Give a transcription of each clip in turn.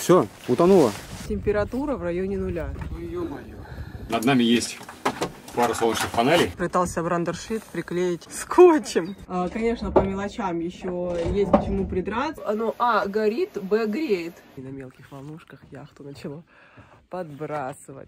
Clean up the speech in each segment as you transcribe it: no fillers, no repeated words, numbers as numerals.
Все, утонула. Температура в районе нуля. Ну, ё-моё. Над нами есть пару солнечных панелей. Пытался брандершит приклеить скотчем. Конечно, по мелочам еще есть к чему придраться. Оно горит, греет. И на мелких волнушках яхту начало подбрасывать.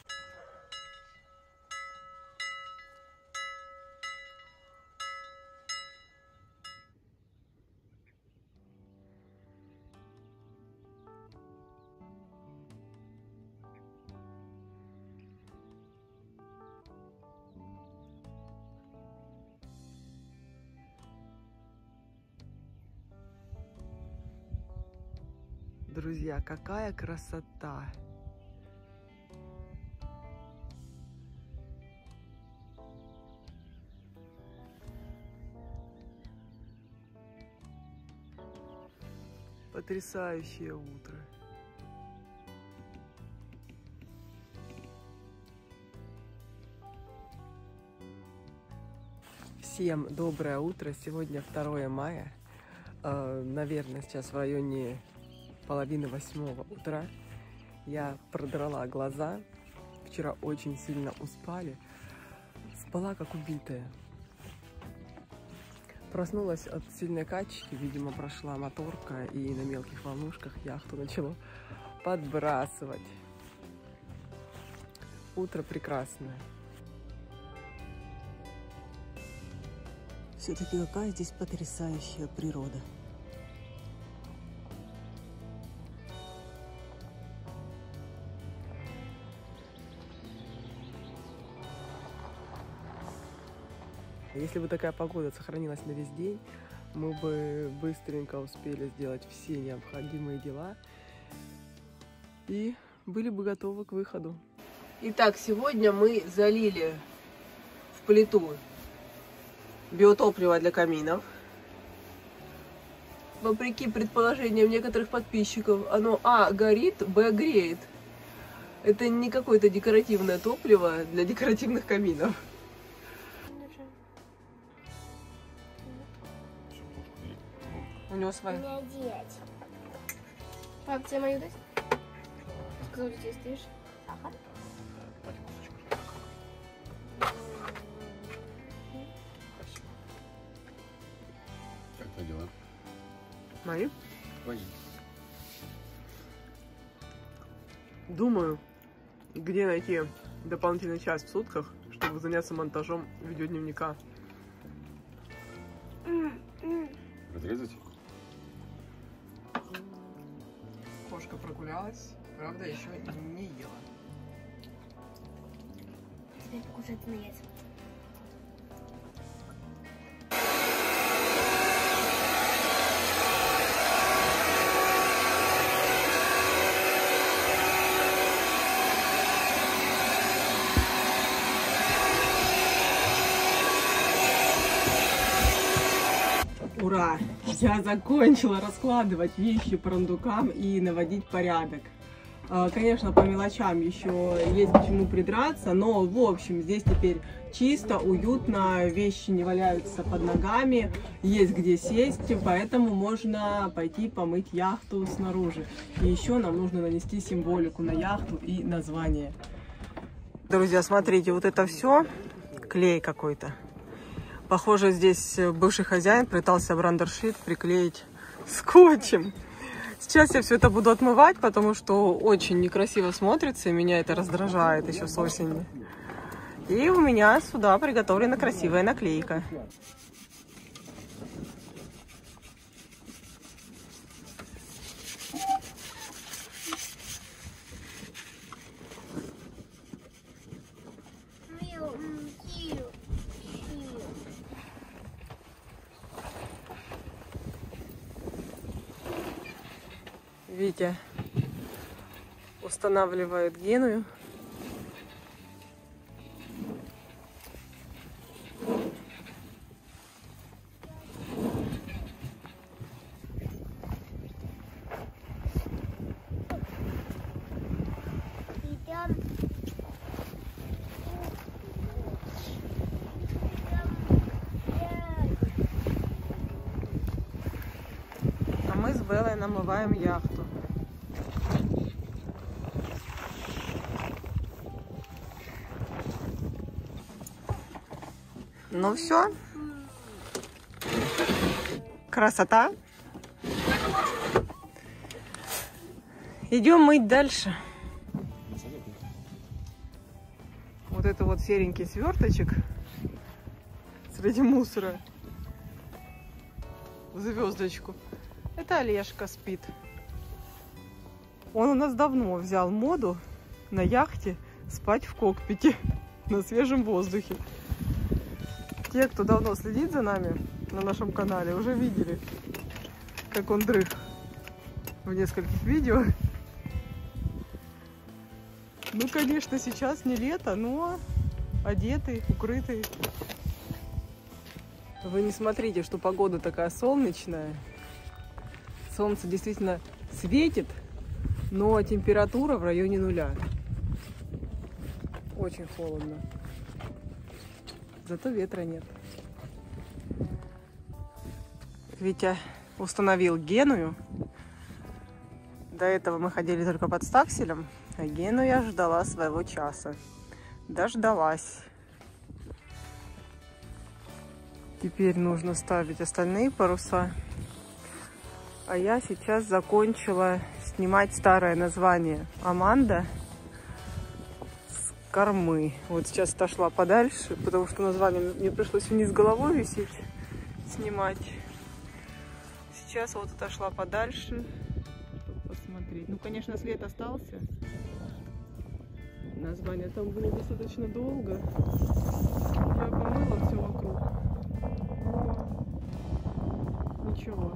Друзья, какая красота! Потрясающее утро! Всем доброе утро! Сегодня 2 мая. Наверное, сейчас в районе 7:30 утра. Я продрала глаза. Вчера очень сильно успали. Спала как убитая. Проснулась от сильной качки. Видимо, прошла моторка, и на мелких волнушках яхту начало подбрасывать. Утро прекрасное. Все-таки какая здесь потрясающая природа. Если бы такая погода сохранилась на весь день, мы бы быстренько успели сделать все необходимые дела и были бы готовы к выходу. Итак, сегодня мы залили в плиту биотопливо для каминов. Вопреки предположениям некоторых подписчиков, оно горит, греет. Это не какое-то декоративное топливо для декоративных каминов. У него своя. Пап, тебе мою дать? Сказал, что ты стоишь. Сахар. Как твои дела? Мои? Твои. Думаю, где найти дополнительный час в сутках, чтобы заняться монтажом видеодневника. Разрезать? Кошка прогулялась, правда, еще не ела. Теперь покушать на яйца. Ура! Я закончила раскладывать вещи по рундукам и наводить порядок. Конечно, по мелочам еще есть к чему придраться, но в общем здесь теперь чисто, уютно, вещи не валяются под ногами, есть где сесть, поэтому можно пойти помыть яхту снаружи. И еще нам нужно нанести символику на яхту и название. Друзья, смотрите, вот это все клей какой-то. Похоже, здесь бывший хозяин пытался брандершит приклеить скотчем. Сейчас я все это буду отмывать, потому что очень некрасиво смотрится, и меня это раздражает еще с осени. И у меня сюда приготовлена красивая наклейка. Витя устанавливает Геную. А мы с Беллой намываем яхту. Ну все. Красота. Идем мыть дальше. Вот это вот серенький сверточек среди мусора в звездочку. Это Олежка спит. Он у нас давно взял моду на яхте спать в кокпите на свежем воздухе. Те, кто давно следит за нами на нашем канале, уже видели, как он дрых в нескольких видео. Ну, конечно, сейчас не лето, но одетый, укрытый. Вы не смотрите, что погода такая солнечная. Солнце действительно светит, но температура в районе 0. Очень холодно. Зато ветра нет. Витя установил Геную. До этого мы ходили только под стакселем, а Генуя ждала своего часа. Дождалась. Теперь нужно ставить остальные паруса. А я сейчас закончила снимать старое название Аманда с кормы. Вот сейчас отошла подальше, потому что название мне пришлось вниз головой висеть, снимать. Сейчас вот отошла подальше, чтобы посмотреть. Ну, конечно, след остался. Название там было достаточно долго. Я помыла все вокруг. Но ничего.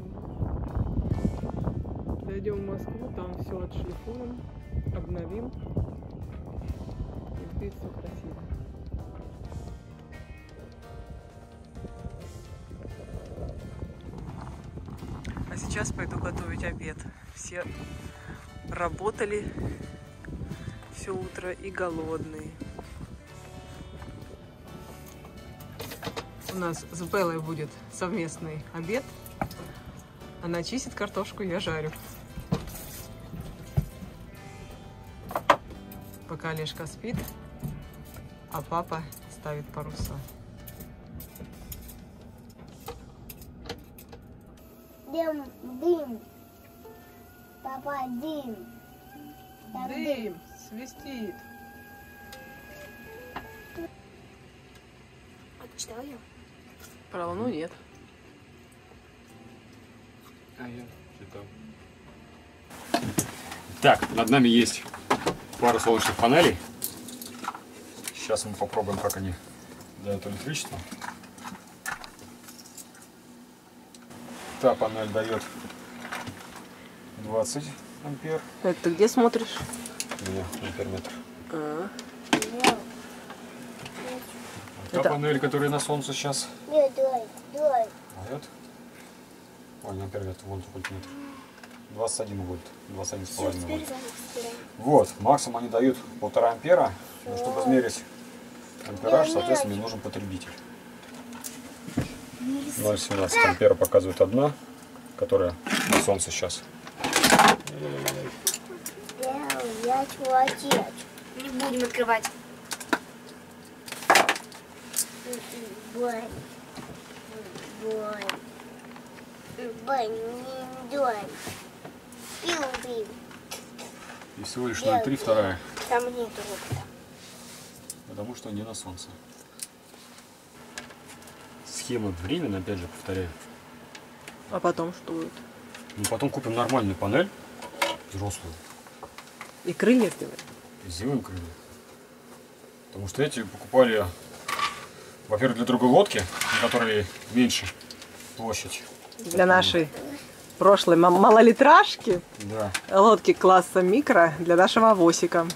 Дойдем в Москву, там все отшлифуем, обновим. И будет все красиво. А сейчас пойду готовить обед. Все работали все утро и голодные. У нас с Беллой будет совместный обед. Она чистит картошку, я жарю. Пока Олежка спит, а папа ставит паруса. Дым, дым. Папа, дым. Там Дым свистит. А ты читал ее? Про Луну нет. А я читал. Так, над нами есть пара солнечных панелей. Сейчас мы попробуем, как они дают электричество. Та панель дает 20 ампер. Это ты где смотришь? Амперметр. А, Та Это- панель, которая на солнце сейчас Нет, давай. дает. Ой, не амперметр, вон вольтметр. 21 вольт, 21,5 вольт. Вот, максимум они дают 1,5 ампера. Но чтобы измерить ампераж, соответственно, мне нужен потребитель. 0,17 ампера показывает одна, которая на солнце сейчас. Я чувачек. Не будем открывать. Бань. Пил. И всего лишь 0,3 вторая, Там нету робота. потому что не на солнце. Схема временная, опять же, повторяю. а потом что будет? Ну, потом купим нормальную панель, взрослую, И крылья сделать? и сделаем крылья. Потому что эти покупали, во-первых, для другой лодки, на которой меньше площадь. Для нашей прошлой малолитражки, Да. лодки класса микро, для нашего авосика.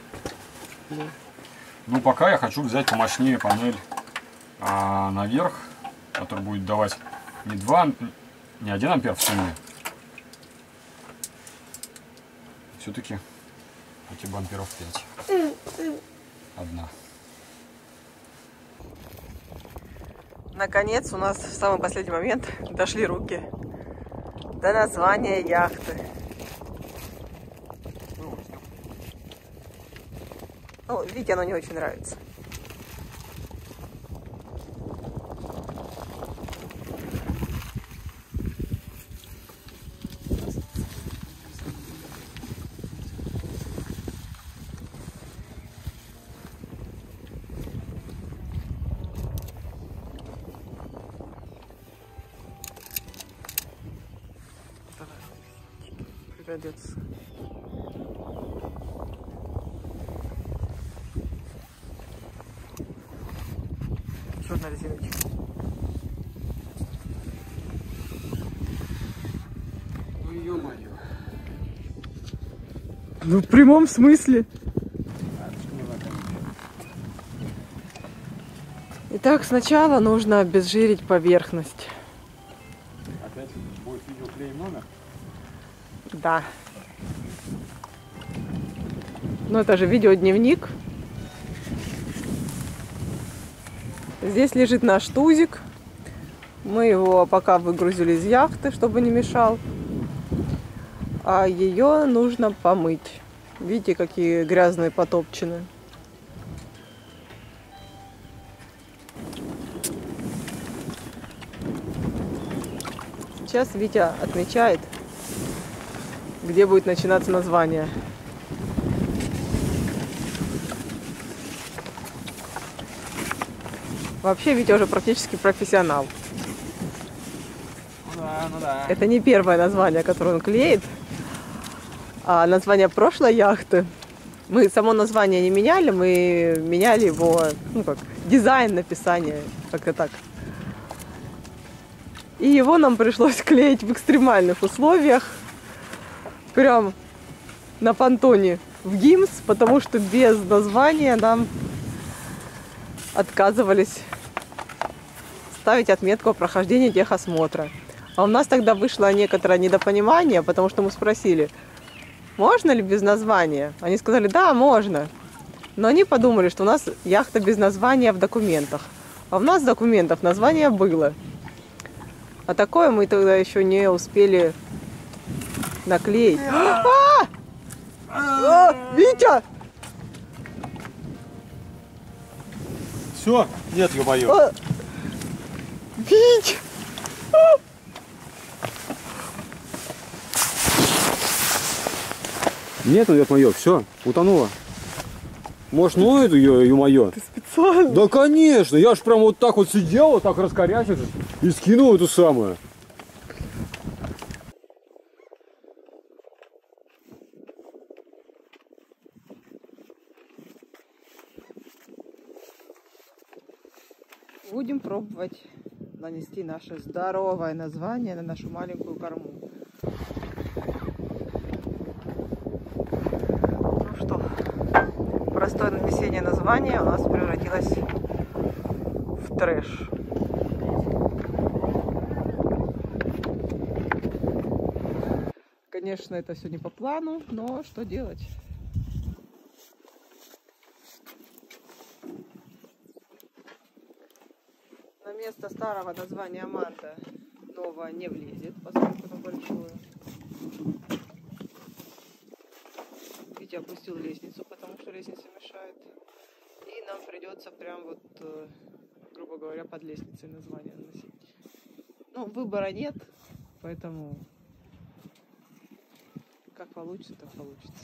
Ну, пока я хочу взять помощнее панель наверх, который будет давать не 1 ампер в сумме. Все-таки эти бы амперов 5. Одна. Наконец, у нас в самый последний момент дошли руки до названия яхты. Ну, Вите оно не очень нравится. молодец. Что на резиночке? Ну ё-моё. Ну в прямом смысле. Итак, сначала нужно обезжирить поверхность. Опять будет видеоклей номер? Да. Ну это же видеодневник. Здесь лежит наш тузик. Мы его пока выгрузили из яхты, чтобы не мешал. А ее нужно помыть. Видите, какие грязные потопчины. Сейчас Витя отмечает, где будет начинаться название. Вообще Витя уже практически профессионал. Ну да, ну да. Это не первое название, которое он клеит, а название прошлой яхты. Мы само название не меняли, мы меняли его, ну как, дизайн написания, как-то так. И его нам пришлось клеить в экстремальных условиях, прям на понтоне в гимс, потому что без названия нам отказывались ставить отметку о прохождении техосмотра. А у нас тогда вышло некоторое недопонимание, потому что мы спросили, можно ли без названия? Они сказали, да, можно. Но они подумали, что у нас яхта без названия в документах. А у нас документов название было. А такое мы тогда еще не успели наклеить. Витя! Все? Нет, ё-моё. Витя! Нет, ё-моё, все, утонула. Может, ну эту ё-моё? Ты специально? Да, конечно, я ж прям вот так вот сидел, вот так раскорячился и скинул эту самую. Будем пробовать нанести наше здоровое название на нашу маленькую корму. Ну что, простое нанесение названия у нас превратилось в трэш. Конечно, это все не по плану, но что делать? На место старого названия Аманда новое не влезет, поскольку оно большое. Витя опустил лестницу, потому что лестница мешает. И нам придется прям вот, грубо говоря, под лестницей название наносить. Ну, выбора нет, поэтому как получится, так получится.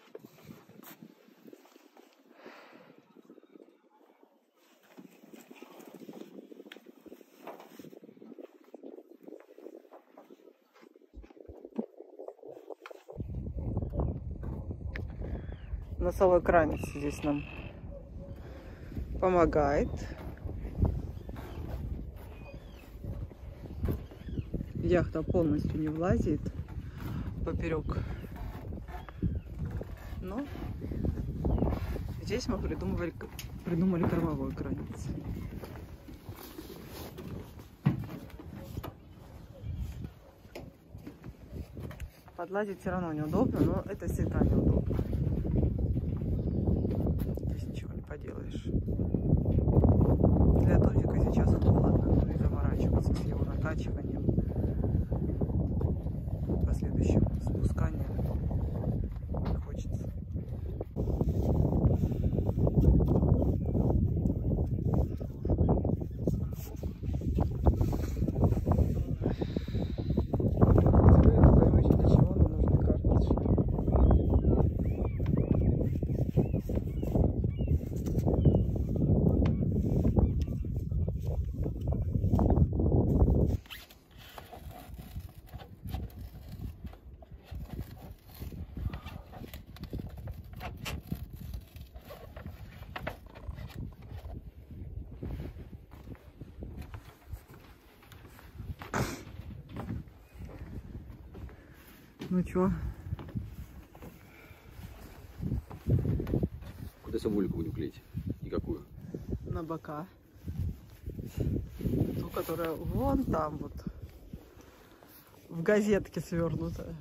Носовой кранец здесь нам помогает. Яхта полностью не влазит поперек. Но здесь мы придумали кормовой кранец. Подлазить все равно неудобно, но это всегда неудобно. Здесь ничего не поделаешь. Для тузика сейчас холодно, ну и заморачиваться с его накачиванием, последующим спусканием не хочется. Ну чё? Куда символику будем клеить? И какую? На бока. Ту, которая вон там вот. В газетке свернута.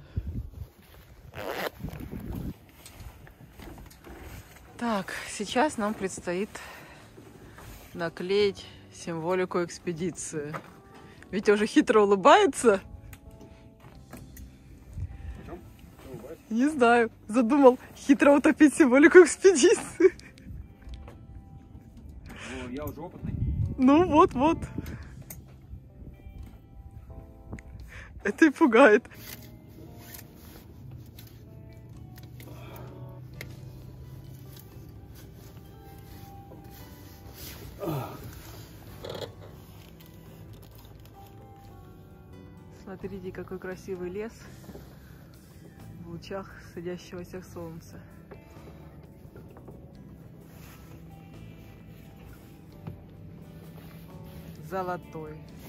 Так, сейчас нам предстоит наклеить символику экспедиции. Витя уже хитро улыбается. Не знаю, задумал хитро утопить символику экспедиции. Ну, я уже опытный. Ну вот. Это и пугает. Смотрите, какой красивый лес в лучах садящегося солнца. Золотой.